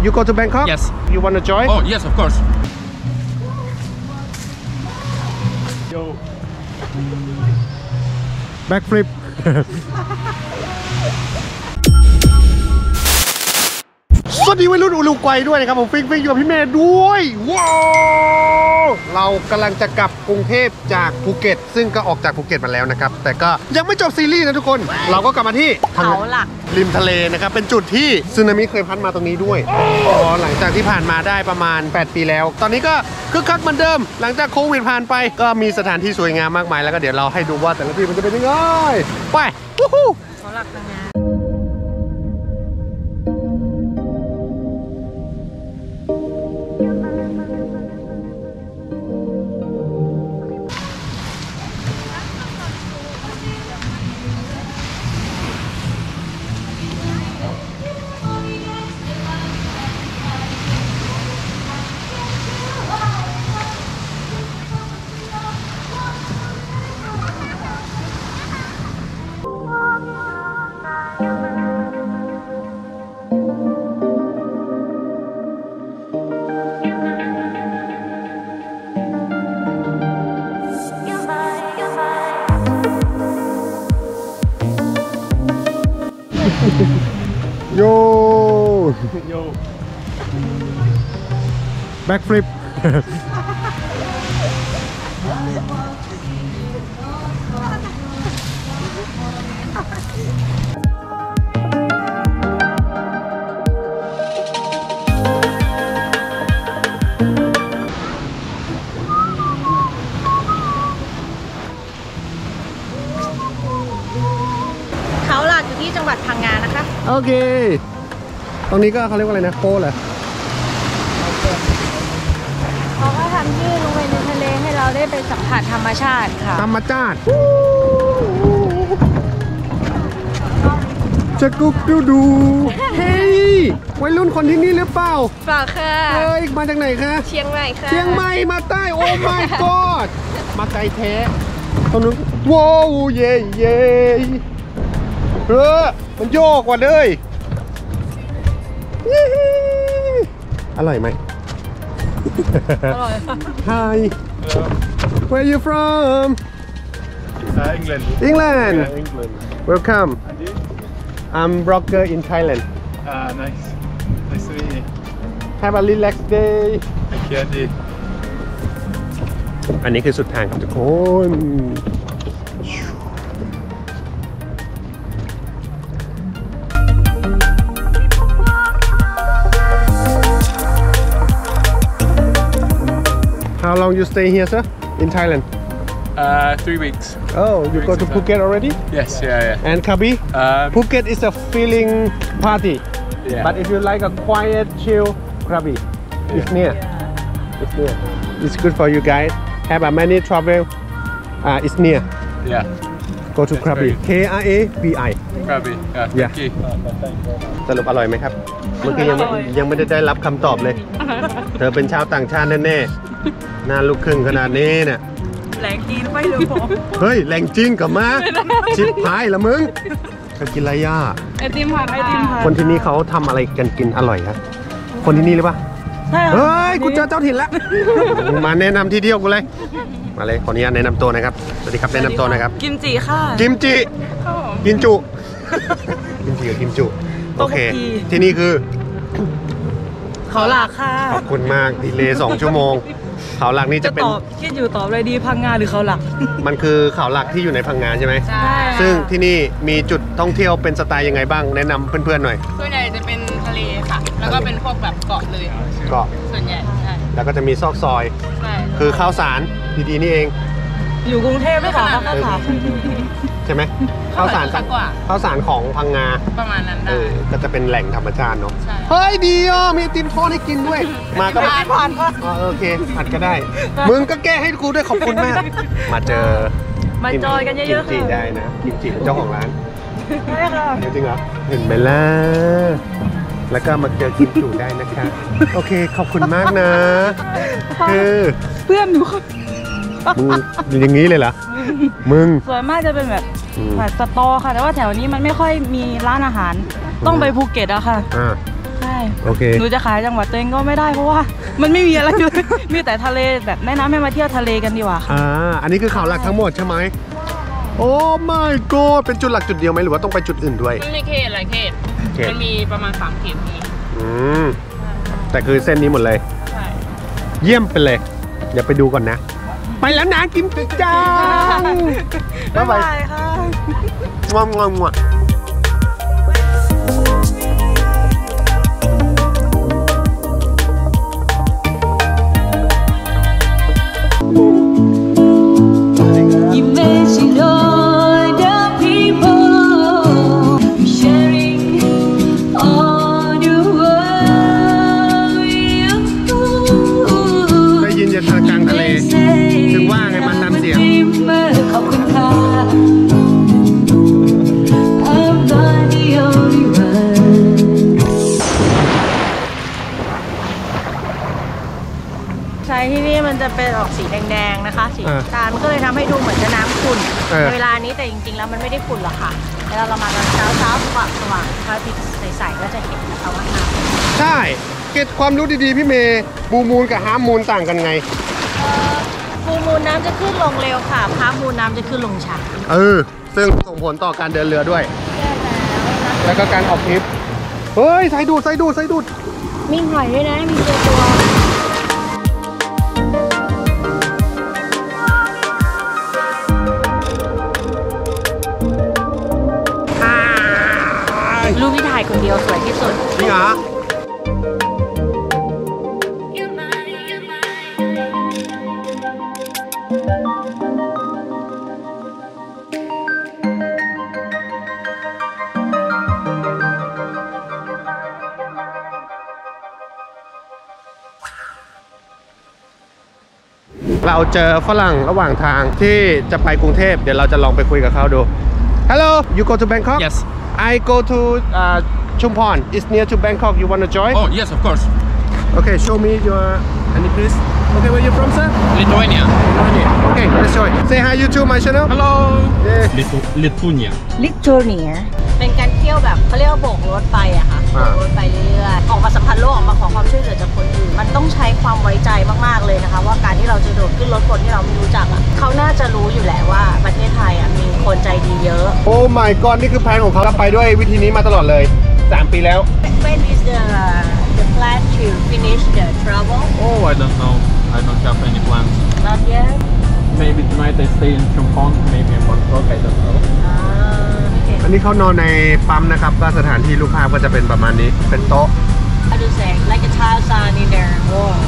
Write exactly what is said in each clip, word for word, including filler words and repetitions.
you go to Bangkok? Yes. You wanna join? Oh yes, of course. Yo. Backflip สวัสดีวัยรุ่นอุรุกวัยด้วยนะครับผมฟิงฟิงอยู่กับพี่เมย์ด้วยว้าวเรากำลังจะกลับกรุงเทพจากภูเก็ตซึ่งก็ออกจากภูเก็ตมาแล้วนะครับแต่ก็ยังไม่จบซีรีส์นะทุกคนเราก็กลับมาที่เขาหลักริมทะเลนะครับเป็นจุดที่สึนามิเคยพัดมาตรงนี้ด้วยอ๋อหลังจากที่ผ่านมาได้ประมาณแปดปีแล้วตอนนี้ก็คึกคักเหมือนเดิมหลังจากโควิดผ่านไปก็มีสถานที่สวยงามมากมายแล้วก็เดี๋ยวเราให้ดูว่าแต่ละที่มันจะเป็นยังไงไปวู้ฮู้เขาหลักพังงาโยโย Backflip เขาหลักอยู่ที่จังหวัดพังงานะคะโอเคตรงนี้ก็เขาเรียกว่าอะไรนะโป้เหรอเขาก็ทำยื่นลงไปในทะเลให้เราได้ไปสัมผัสธรรมชาติค่ะธรรมชาติจะกุ๊กดูดูเฮ้ยวัยรุ่นคนที่นี่หรือเปล่าเปล่าค่ะเฮ้ยมาจากไหนคะเชียงใหม่ค่ะเชียงใหม่มาใต้โอ้ my god มาไกลแท้ตรงนู้นว้าวเย่เย่เออมันโยกกว่าเลยอร่อยไหมอร่อย Hi Where are you from Uh, England. England Yeah, England. Welcome And you? I'm blogger in Thailand Ah, nice. Nice to meet you. Have a relaxed day Thank you, Andy. อันนี้คือสุดทางครับทุกคน How long you stay here, sir? In Thailand? Uh, three weeks. Oh, you Three go weeks to in Phuket already? Yes, yeah, yeah. And Krabi? Um, Phuket is a feeling party. Yeah. But if you like a quiet, chill, Krabi, it's near. It's near. It's good for you guys. Have a many travel. Uh, it's near. Yeah. Go to That's Krabi. very K R A B I. Krabi. Yeah. Yeah. Thank you. สรุปอร่อยไหมครับ เมื่อกี้ยังไม่ยังไม่ได้ได้รับคำตอบเลย เธอเป็นชาวต่างชาติแน่ๆหน้าลูกครึ่งขนาดนี้เนี่ยแรงจีนไม่รู้ผมเฮ้ยแรงจริงกับมาชิบหายละมึงเธอกินอะไรย่าไอติมผัดไอติมผัดคนที่นี่เขาทำอะไรกันกินอร่อยครับคนที่นี่หรือเปล่าใช่เฮ้ยกูเจอเจ้าถิ่นแล้วมาแนะนำที่เที่ยวกูเลยมาเลยขออนุญาตแนะนำตัวนะครับสวัสดีครับแนะนำตัวนะครับกิมจิค่ะกิมจิกินจุกิมจิกับกิมจุโอเคที่นี่คือเขาหลักค่ะขอบคุณมากดีเลย์สองชั่วโมงเขาหลักนี่จะเป็นคิดอยู่ตอบเลยดีพังงาหรือเขาหลักมันคือเขาหลักที่อยู่ในพังงาใช่ไหมใช่ซึ่งที่นี่มีจุดท่องเที่ยวเป็นสไตล์ยังไงบ้างแนะนำเพื่อนๆหน่อยส่วนใหญ่จะเป็นทะเลค่ะแล้วก็เป็นพวกแบบเกาะเลยเกาะส่วนใหญ่ใช่แล้วก็จะมีซอกซอยใช่คือข้าวสารดีๆนี่เองอยู่กรุงเทพไม่ขนาดข้าวสารใช่ไหมข้าวสารข้าวสารของพังงาประมาณนั้นได้ก็จะเป็นแหล่งธรรมชาติเนาะใช่เฮ้ยดีอ่ะมีไอติมทอดให้กินด้วยมาก็ผ่านผ่านก็โอเคผัดก็ได้มึงก็แก้ให้กูด้วยขอบคุณมากมาเจอมาจอยกันเยอะๆกิมจิได้นะกิมจิเจ้าของร้านใช่ค่ะจริงเหรอเห็นไหมล่ะแล้วก็มาเจอกิมจิได้นะคะโอเคขอบคุณมากนะคือเพื่อนหนูเขามึงอย่างนี้เลยเหรอมึงส่วนมากจะเป็นแบบผัดสตอค่ะแต่ว่าแถวนี้มันไม่ค่อยมีร้านอาหารต้องไปภูเก็ตอะค่ะอ่าใช่โอเคหนูจะขายจังหวัดตัวเองก็ไม่ได้เพราะว่ามันไม่มีอะไรเลย มีแต่ทะเลแบบแนะนำให้มาเที่ยวทะเลกันดีกว่าค่ะอ่าอันนี้คือเขาหลักทั้งหมดใช่ไหมโอ้ my god เป็นจุดหลักจุดเดียวไหมหรือว่าต้องไปจุดอื่นด้วยมันมีเขตหลายเขตเขตมันมีประมาณสามเขตมีอืมแต่คือเส้นนี้หมดเลยใช่เยี่ยมไปเลยเดี๋ยวไปดูก่อนนะ ไปแล้วนะกินจังบ๊ายบายค่ะงอมงอมอ่ะได้ยินจะทางกลางทะเลถึงว่าไงมันตามเสียงขอบคุณค่ะ ใช่ที่นี่มันจะเป็นออกสีแดงๆนะคะสีน้ำตาลมันก็เลยทำให้ดูเหมือนจะน้ำขุ่นในเวลานี้แต่จริงๆแล้วมันไม่ได้ขุ่นหรอกค่ะเวลาเรามาตอนเช้าเช้าสว่างสว่างพระอาทิตย์ใสๆก็จะเห็นนะคะว่าน้ำใช่เก็บความรู้ดีๆพี่เมย์บูมูลกับฮาร์มูลต่างกันไงฟูมูลน้ำจะขึ้นลงเร็วค่ะพามูลน้ำจะขึ้นลงช้าเออซึ่งส่งผลต่อการเดินเรือด้วย แล้วก็การออกทริปเฮ้ยใส่ดูดใส่ดูดใส่ดูดมีหอยด้วยนะมีตัวตัวรูปที่ถ่ายคนเดียวสวยที่สุดจริงเหรอเราเจอฝรั่งระหว่างทางที่จะไปกรุงเทพเดี๋ยวเราจะลองไปคุยกับเขาดู Hello you go to Bangkok Yes. I go to uh, Chumpon it's near to Bangkok you wanna join Oh, yes, of course. Okay show me your any please Okay where you from sir Lithuania. Okay let's join Say hi you to my channel Hello. Yeah. Litu- Lithuania. ลิโทเนียเป็นการเที่ยวแบบเขาเรียกว่าโบกรถไปอะค่ะโบอ่ากรถไปเรื่อยๆออกมาสัมผัสโลกออกมาขอความช่วยเหลือจากคนอื่นมันต้องใช้ความไว้ใจมากๆเลยนะคะว่าการที่เราจะโดดขึ้นรถคนที่เราไม่รู้จักอะเขาน่าจะรู้อยู่แหละว่าประเทศไทยอะมีคนใจดีเยอะ Oh my god นี่คือแผนของเขาไปด้วยวิธีนี้มาตลอดเลยสามปีแล้ว When is the the plan to finish the travel Oh, I don't know. I don't have any plans. not yet Maybe tonight I stay in Chumpon, maybe in Bangkok, I don't know. อ่าโอเคอันนี้เขานอนในปั๊มนะครับก็สถานที่รูปภาพก็จะเป็นประมาณนี้เป็นโต๊ะ How to say like a Tarzan in their world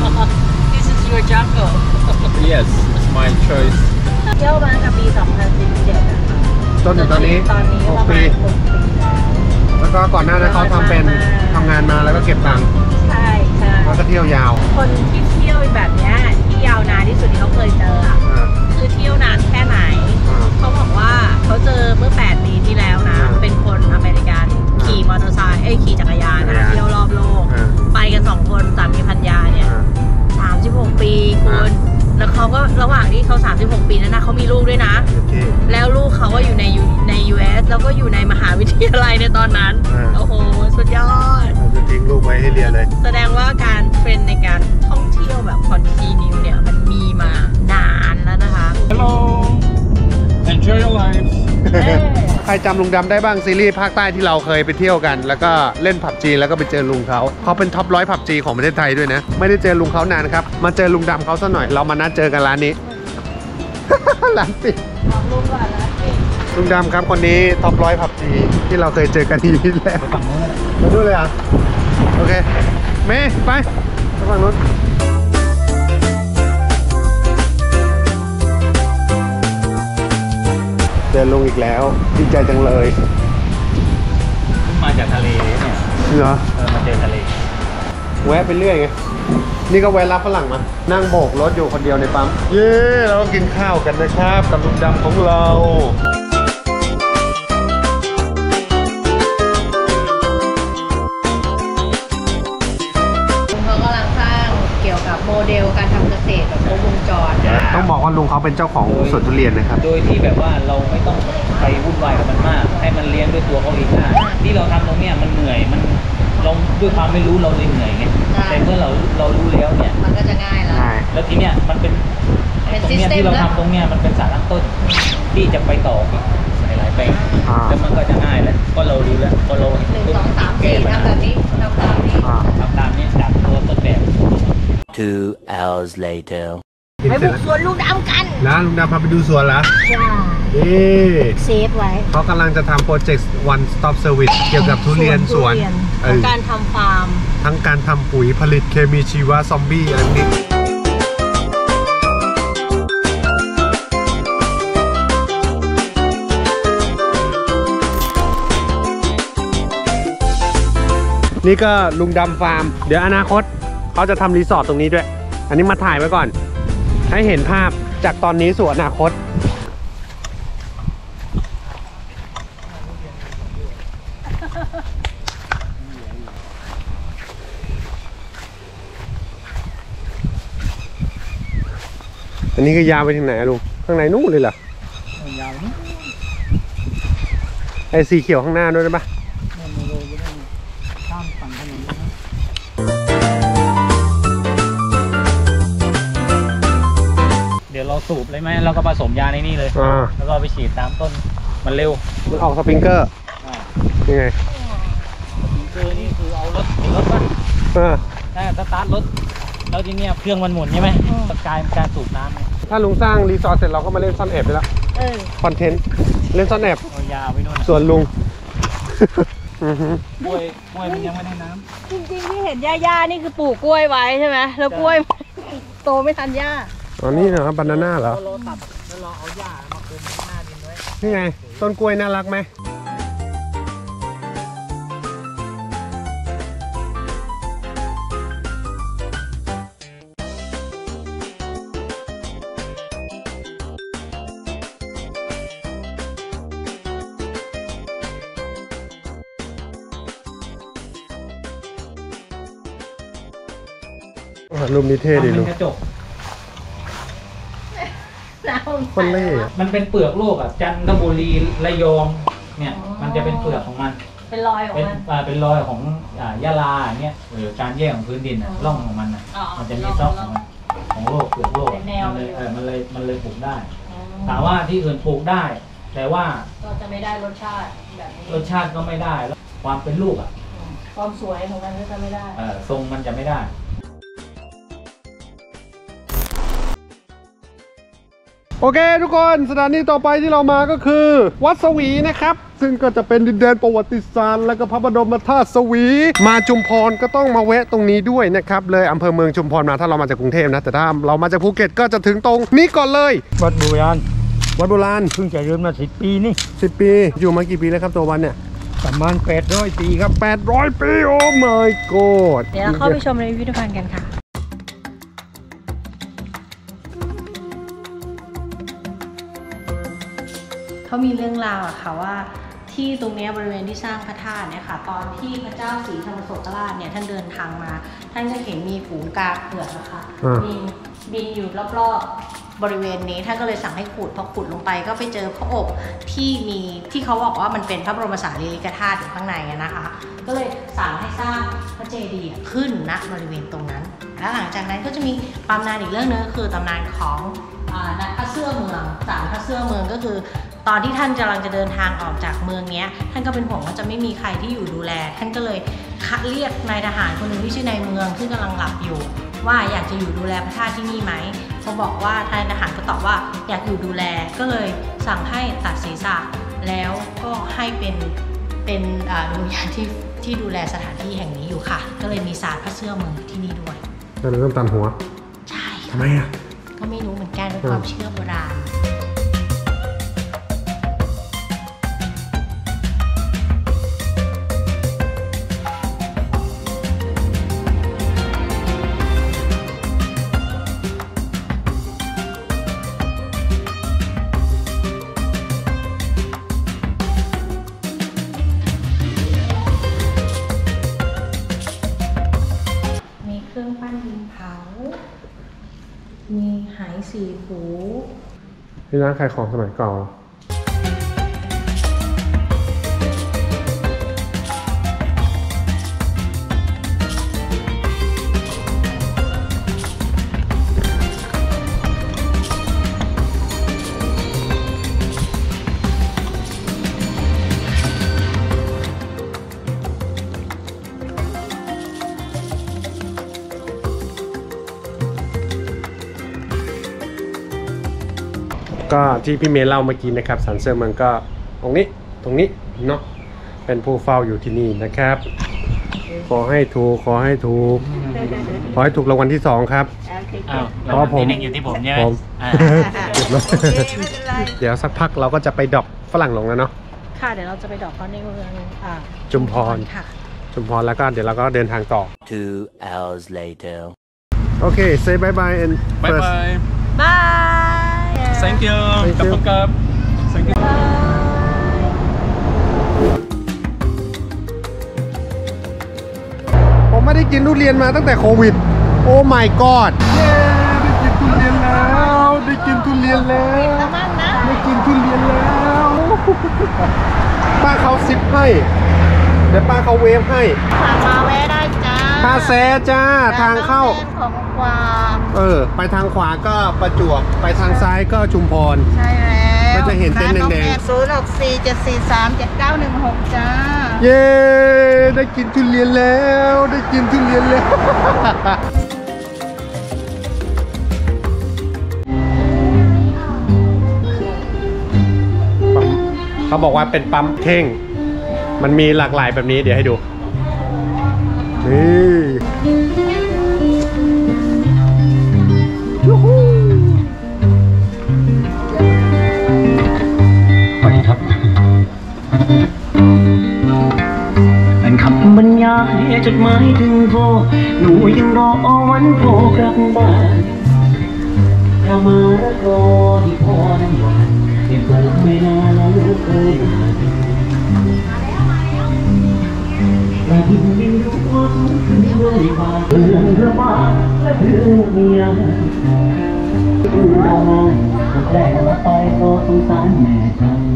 this is your jungle Yes, it's my choice. เที่ยวมากับปีสองพันสิบเจ็ดอะค่ะจนถึงตอนนี้ตอนนี้หปกระปีมาณหกปีแล้วแล้วก็ก่อนหน้านั้นเขาทำเป็นทำงานมาแล้วก็เก็บตังค์ใช่ใช่แล้วก็เที่ยวยาวคนที่เที่ยวแบบเนี้ยที่ยาวนานที่สุดที่เขาเคยเจออะอ่าคือเที่ยวนานแค่ไหนอ่าเขาบอกว่าเขาเจอเมื่อแปดปีที่แล้วนะอ่าเป็นคนอเมริกันขี่มอเตอร์ไซค์เอ้ยขี่จักรยานจักรนะยานเที่ยวรอบโลกอ่าไปกันสองคนสามีภรรยาเนี่ยอ่าสามสิบหกปีคุอ่าณแล้วเขาก็ระหว่างที่เขาสามสิบหกปีนั้นนะเขามีลูกด้วยนะโอเคแล้วลูกเขาก็อยู่ในยูใน ยู เอส แล้วก็อยู่ในมหาวิทยาลัยในตอนนั้นอ่าโอ้โห สุดยอดเราจะทิ้งลูกไว้ให้เรียนเลยแสดงว่าการเทรนด์ในการท่องเที่ยวแบบคอนทีนิวเนี่ยมันมีมานานแล้วนะคะ Hello. Enjoy your life. ใครจำลุงดำได้บ้างซีรีส์ภาคใต้ที่เราเคยไปเที่ยวกัน แล้วก็เล่นผับจีแล้วก็ไปเจอลุงเขาเขาเป็นท็อปร้อยผับจีของประเทศไทยด้วยนะ ไม่ได้เจอลุงเขานานครับ มาเจอลุงดำเขาซะหน่อยเรามานัดเจอกันร้านนี้ ร้านปิดบอกลุงก่อนนะพี่ลุงดำครับคนนี้ท็อปร้อยผับจีที่เราเคยเจอกันที่นี่แล้วมาดูเลยอ่ะโอเคเมย์ไปไปฝั่งนู้นเจอลุงอีกแล้วดีใจจังเลยมาจากทะเลเนี่ยเหรอเออมาเจอทะเลแวะไปเรื่อยไง นี่ก็แวะรับฝรั่งมา นั่งโบกรถอยู่คนเดียวในปั๊ม เย้เราก็กินข้าวกันนะครับกับลุงดำของเราเขากำลังสร้างเกี่ยวกับโมเดลการทำเกษตรแบบครบวงจรนะต้องบอกว่าลุงเขาเป็นเจ้าของสวนทุเรียนนะครับโดยที่แบบว่าเราไม่ต้องไปวุ่นวายกับมันมาก ให้มันเลี้ยงด้วยตัวเขาเองได้ที่เราทำตรงเนี้ยมันเหนื่อยมันเราด้วยความไม่รู้เราเลยเหนื่อยไงแต่เมื่อเราเรารู้แล้วเนี่ยมันก็จะง่ายแล้วแล้วทีเนี้ยมันเป็นเป็นตรงซิสเนี้ยเต็มที่เราแล้วทำตรงเนี้ยมันเป็นสารตั้งต้นที่จะไปต่ออีกหลายๆแปลงแล้วมันก็จะง่ายแล้วก็เรารู้แล้วก็เราหนึ่งสองสามสี่ทำแบบนี้ทำตามนี้ทำตามนี้จากตัวต้นแบบ Two hours later ไปบุกสวนลุงดำกันนะลุงดำพาไปดูสวนเหรอจ้านี่เซฟไว้เขากำลังจะทำโปรเจกต์ one stop service เกี่ยวกับทุเรียนสวนเออการทำฟาร์มทั้งการทำปุ๋ยผลิตเคมีชีวะซอมบี้อันนี้นี่ก็ลุงดำฟาร์มเดี๋ยวอนาคตเขาจะทำรีสอร์ทตรงนี้ด้วย อันนี้มาถ่ายไว้ก่อน ให้เห็นภาพจากตอนนี้สู่อนาคตอันนี้ก็ยาวไปถึงไหนอะลุงข้างในนู่นเลยเหรอยาวนี่ไอ้สีเขียวข้างหน้าด้วยได้ปะเดี๋ยวเราสูบเลยไหมเราก็ผสมยาในนี่เลยแล้วก็ไปฉีดตามต้นมันเร็วมันออกสปริงเกอร์ยังไงสปริงเกอร์นี่คือเอารถรถป่ะได้สตาร์ทรถแล้วทีเนี้ยเครื่องมันหมุนใช่ไหมกลายเป็นการสูบน้ำถ้าลุงสร้างรีสอร์ทเสร็จเราก็มาเล่นซ่อนแอบไปแล้วคอนเทนต์เล่นซ่อนแอบเอายาไปนู่นส่วนลุงกล้วยกล้วยมันยังไม่ได้น้ำจริงๆที่เห็นหญ้าๆนี่คือปลูกกล้วยไว้ใช่ไหมแล้วกล้วยโตไม่ทันหญ้าอ๋อนี่เหรอบานาน่าเหรอเราตัดแล้วเราเอาหญ้ามาคุมหน้าดินไว้นี่ไงต้นกล้วยน่ารักไหมรูปนี้เท่ดีลุงคนเล่มันเป็นเปลือกโลกอ่ะจันทบุรีระยองเนี่ยมันจะเป็นเปลือกของมันเป็นรอยของมันเป็นรอยของยะลาเนี่ยหรือการแยกของพื้นดินร่องของมันอ่ะมันจะมีซอกของมันของโลกเปลือกโลกมันเลยเออมันเลยมันเลยปลูกได้ถามว่าที่อื่นปลูกได้แต่ว่าก็จะไม่ได้รสชาติแบบนี้รสชาติก็ไม่ได้แล้วความเป็นลูกอ่ะความสวยของมันก็จะไม่ได้เออทรงมันจะไม่ได้โอเคทุกคนสถานีต่อไปที่เรามาก็คือวัดสวีนะครับซึ่งก็จะเป็นดินแดนประวัติศาสตร์และก็พระบรมธาตุสวีมาชุมพรก็ต้องมาแวะตรงนี้ด้วยนะครับเลยอำเภอเมืองชุมพรมาถ้าเรามาจากกรุงเทพนะแต่ถ้าเรามาจากภูเก็ตก็จะถึงตรงนี้ก่อนเลยวัดโบราณวัดโบราณเพิ่งจะเริ่มมาสิบปีนี่สิบปีอยู่มากี่ปีแล้วครับตัววันเนี่ยประมาณแปดร้อยปีครับแปดร้อยปีโอ้ my god เดี๋ยวเราเข้าไปชมในพิพิธภัณฑ์กันค่ะเขามีเรื่องราวอะค่ะว่าที่ตรงนี้บริเวณที่สร้างพระธาตุเนี่ยค่ะตอนที่พระเจ้าศรีธรรมโศกราชเนี่ยท่านเดินทางมาท่านจะเห็นมีฝูงกาเผือกอะค่ะบินบินอยู่รอบๆบริเวณนี้ท่านก็เลยสั่งให้ขุดพอขุดลงไปก็ไปเจอพระอบที่มีที่เขาบอกว่ามันเป็นพระบรมสารีริกธาตุอยู่ข้างในนะคะก็เลยสั่งให้สร้างพระเจดีย์ขึ้นณบริเวณตรงนั้นแล้วหลังจากนั้นก็จะมีตำนานอีกเรื่องนึงคือตำนานของนักพระเสื้อเมืองสามพระเสื้อเมืองก็คือตอนที่ท่านกำลังจะเดินทางออกจากเมืองนี้ท่านก็เป็นห่วงว่าจะไม่มีใครที่อยู่ดูแลท่านก็เลยคัดเรียกนายทหารคนหนึ่งที่ชื่อนายเมืองซึ่งกำลังหลับอยู่ว่าอยากจะอยู่ดูแลพระธาตุที่นี่ไหมเขาบอกว่านายทหารก็ตอบว่าอยากอยู่ดูแลก็เลยสั่งให้ตัดศีรษะแล้วก็ให้เป็นเป็นดวงวิญญาณที่ที่ดูแลสถานที่แห่งนี้อยู่ค่ะก็เลยมีศาสตร์พระเสื้อเมืองที่นี่ด้วยก็เลยต้องตัดหัวใช่ทำไมอ่ะก็ไม่รู้เหมือนกันเป็นความเชื่อโบราณมีหายสีหูที่ร้านขายของสมัยเก่าก็ที่พี่เมย์เล่าเมื่อกี้นะครับสันเซอร์มันก็ตรงนี้ตรงนี้เนาะเป็นผู้เฝ้าอยู่ที่นี่นะครับขอให้ถูกขอให้ถูกขอให้ถูกรางวัลที่สองครับอ้าวเพราะผมที่หนึ่งอยู่ที่ผมใช่ไหมผมอ่าเก็บลงเดี๋ยวสักพักเราก็จะไปดรอปฝรั่งลงแล้วเนาะค่ะเดี๋ยวเราจะไปดอกเขาในเมืองอ่าจุมพรค่ะชุมพรแล้วก็เดี๋ยวเราก็เดินทางต่อ Two hours later. โอเค say bye bye and Bye first bye. บาย Thank you. Thank you. Kapag kap. Thank you. ผมไม่ได้กินทุเรียนมาตั้งแต่โควิดโอ้ my god เย้ได้กินทุเรียนแล้วได้กินทุเรียนแล้วได้กินทุเรียนแล้วป้าเขาซิปให้เดี๋ยวป้าเขาเวฟให้ผ่านมาแวะได้จ้าท่าแซจ้าทางเข้าของกวาเออไปทางขวาก็ประจวบไปทางซ้ายก็ชุมพรใช่แล้วก็จะเห็นเต็นท์แดงศูนย์หกสี่เจ็ดสี่สามเจ็ดเก้าหนึ่งหกจ้าๆเย้ได้กินทุเรียนแล้วได้กินทุเรียนแล้ว เขาบอกว่าเป็นปั๊มเท่งมันมีหลากหลายแบบนี้เดี๋ยวให้ดูนี่ยูฮูสวัสดีครับเป็นคำบรรยายจดหมายถึงพ่อหนูยังรอวันพ่อกลับบ้านถ้ามารักรอที่พ่อนั้นหวานเพียงตัวไม่นานแล้วเคยผ่านและยิ่งยิ่งรู้ว่าขึ้นเลยมาเรื่องระบาดและเรื่องเมียดูมองก็แปลว่าไปก็สงสารแม่จัง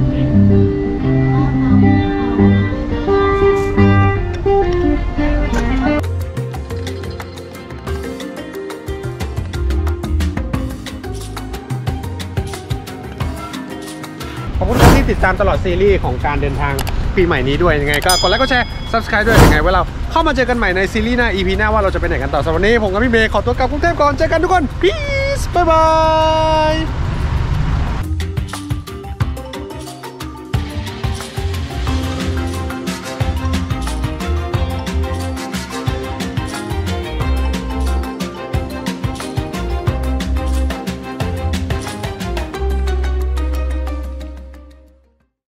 ขอบคุณครับที่ติดตามตลอดซีรีส์ของการเดินทางปีใหม่นี้ด้วยยังไงก็กดไลค์กดแชร์ Subscribe ด้วยยังไงไว้เราเข้ามาเจอกันใหม่ในซีรีส์หน้า อี พี หน้าว่าเราจะไปไหนกันต่อสำหรับวันนี้ผมกับพี่เมย์ขอตัวกลับกรุงเทพก่อนเจอกันทุกคน peace bye bye